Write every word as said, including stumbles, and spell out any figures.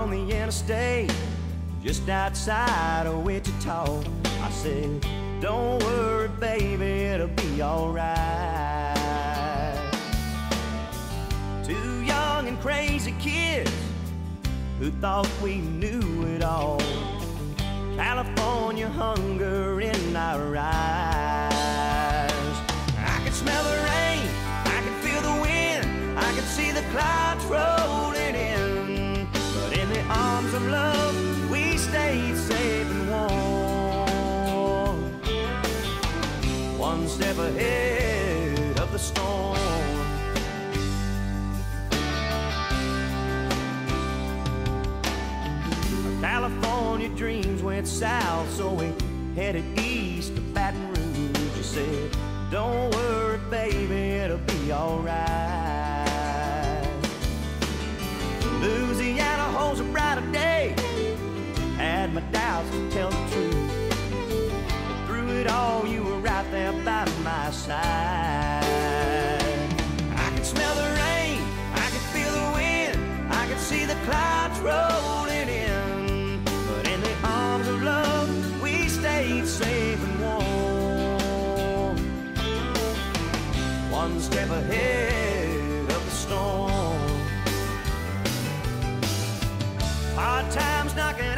on the interstate just outside of Wichita. I said, don't worry, baby, it'll be alright. Two young and crazy kids who thought we knew it all. California hunger in our eyes. I could smell the rain, I could feel the wind, I could see the clouds rolling in. But in the arms of love, we stayed safe and warm, one step ahead of the storm. California dreams went south, so we headed east to Baton Rouge. You said, don't worry, baby, it'll be alright. Louisiana holds a brighter day. Had my doubts, to tell the truth, but through it all, you were right there by my side. I could smell the rain, I could feel the wind, I could see the clouds rolling in. Arms of love, we stayed safe and warm, one step ahead of the storm. Hard times knocking